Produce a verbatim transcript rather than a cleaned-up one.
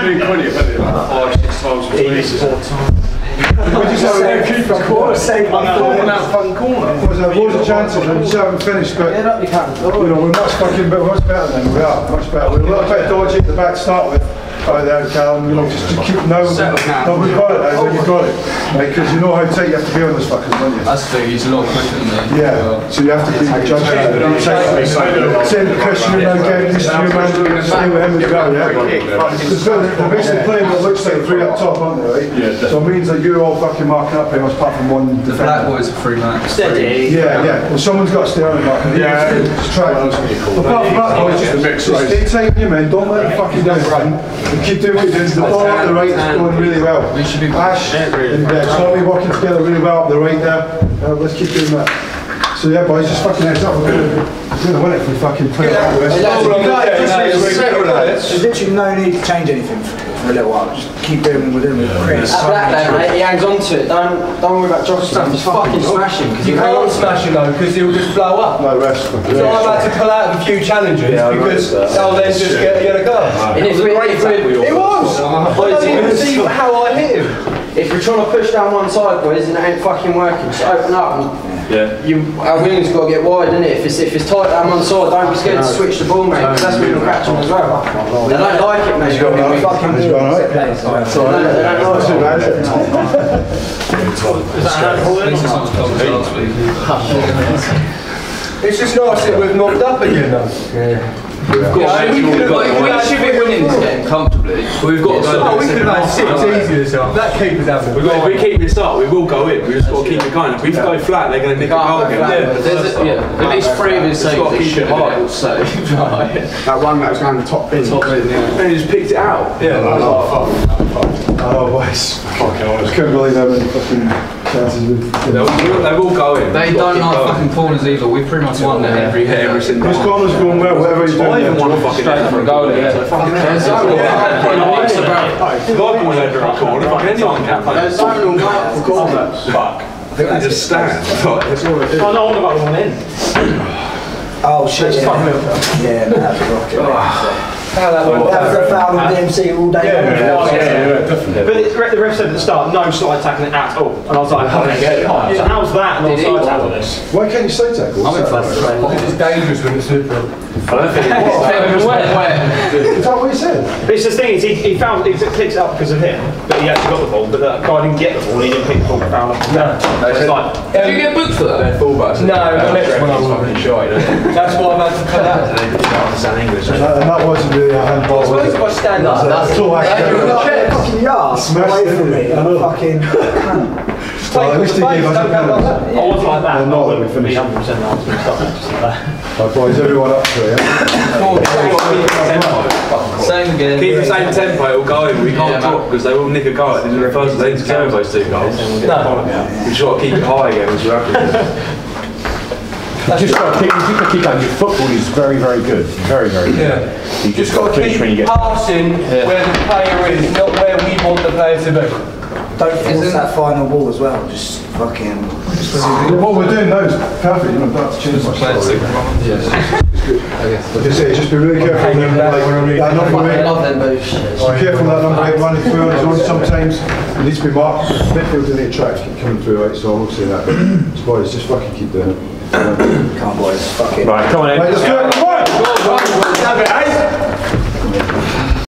doing twenty, but like five, six times between us. We just have a keep on corner, same one in that fucking corner. There was a chance of it, we still haven't finished, but you know, we're much fucking better, much better than we are, much better. We're a little bit dodgy at the back to start with. Right there, Callum, you know, just to keep no, no, we've got it, now, you've got it. Because you know how tight you have to be on this fuckers, don't you? That's the thing, he's a lot quicker than me. Yeah, so you have to be judged. Same to Christian, now getting this new man, stay with him as well, yeah? They're basically playing what looks like three up top, aren't they, right? Yeah. So it means that you're all fucking marking up pretty much apart from one defender. The Black Boys are free man. Steady. Yeah, yeah. Well, someone's got to stay on the mark. Yeah. Just try it. Apart from Black Boys, just stay tight with your men, don't let them fucking do anything. And keep doing what you're doing. The ball up the right is going really well. Ash and uh, Tommy working together really well up the right there. Uh, let's keep doing that. So yeah, boys, just fucking heads up. We're going to win it if we fucking play it out the rest. There's literally no need to change anything for a little while. Just keep doing what we're doing with Chris. That black lad, mate, he hangs on to it. Don't, don't worry about Josh stuff. He's fucking smashing. You can't smash him though, because he'll just blow up. No rest. So I've had to pull out a few challenges yeah, because they'll then just get a yellow card. And if we, if we, it was! I don't even see how I hit him. If we're trying to push down one side, boys, and it ain't fucking working, just open up. And yeah. You, our wing's got to get wide, isn't it? If it's, if it's tight down one side, don't be scared to switch the ball, mate, because that's where you'll catch them as well. They don't like it, mate. He's got it. He's got it. That's all right. They don't like it. It's just nice that we've knocked up again, though. Yeah. We've got yeah, we, could, like, we should be winning this game comfortably. We've got yeah, oh, we could have had six easy this time. That keeper's having If we keep this up, we will go in. We just got to keep it going. If we go flat, they're going to nick a goal again. Yeah, yeah. At least three of his saves they should have been so. That one that was going to the top bin. Top bin, yeah. And he just picked it out. Yeah, that was like, oh, boys. Fucking honest. Couldn't believe how many fucking chances we've... They will go in. They don't like fucking corners either. We've pretty much won there every hit, every single This corner's going well, whatever he's doing. I even want to fucking head for a goal there. Yeah. Fucking head. God will head for a corner. Fucking anyone can. There's zonal mark for corners. Fuck. I think they just stand. That's all it is. Oh, no, I want to go one in. Oh shit, yeah. Yeah, no, that's a rocket. How that went. That was a foul on D M C all day. Yeah, yeah, yeah, yeah, definitely. But it, the ref said at the start, no side tackling it at all. And I was like, oh, okay. Yeah. So how's that not side tackle this? Why can't you side tackle? I'm impressed. It's dangerous when it's super. I don't think it's Is that what he said? But it's the thing is, he, he found he picks it up because of him, but he actually got the ball. But the guy didn't get the ball. He didn't pick the ball. Found up. No. No, it's like. Did you get booked for that? They're fullbacks. No, the next one I was fucking shy. That's why I've had to cut out. They don't understand English. And that wasn't really a handball. Where's my stand up? That's too Fucking yards away from me. Fucking cunt. Well, at least he gave us a penalty. I wasn't like that. Not that we finished. one hundred percent I was going to stop that just like that. Right, boys, everyone up to it, yeah? Same again. Keep the same tempo, it'll go in. We can't drop because they will nick a goal. In the first, they need to carry those two goals. No. We just got to keep it high again as we're happy. You just got to keep, you just got to keep going. Your football is very, very good. Very, very good. Yeah. You just got to finish when you get passing yeah. where the player is, not where we want the player to be. Don't force that final ball as well. Just fucking. What we're doing now is perfect. You don't have to change much. Just say, just be really careful. Okay, then, like, that number eight. Love them boots. Be careful that number eight running through on his own. Sometimes it needs to be marked. Midfield in the tracks keep coming through, right? So I won't say that. But boys, just fucking keep doing it. Come on, boys. Fuck it. Right, come on in. Right, let's do it. Come on. Go on, go on.